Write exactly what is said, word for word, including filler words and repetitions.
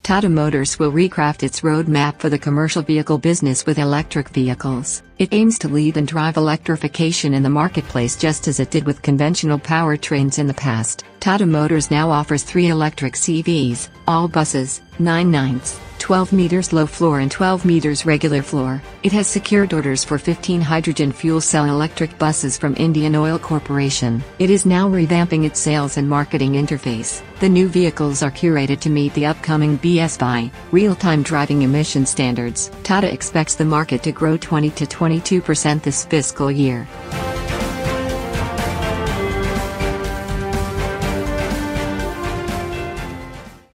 Tata Motors will recraft its roadmap for the commercial vehicle business with electric vehicles. It aims to lead and drive electrification in the marketplace just as it did with conventional powertrains in the past. Tata Motors now offers three electric C Vs, all buses, nine ninths, twelve meters low floor and twelve meters regular floor. It has secured orders for fifteen hydrogen fuel cell electric buses from Indian Oil Corporation. It is now revamping its sales and marketing interface. The new vehicles are curated to meet the upcoming B S five real-time driving emission standards. Tata expects the market to grow twenty to twenty-two percent this fiscal year.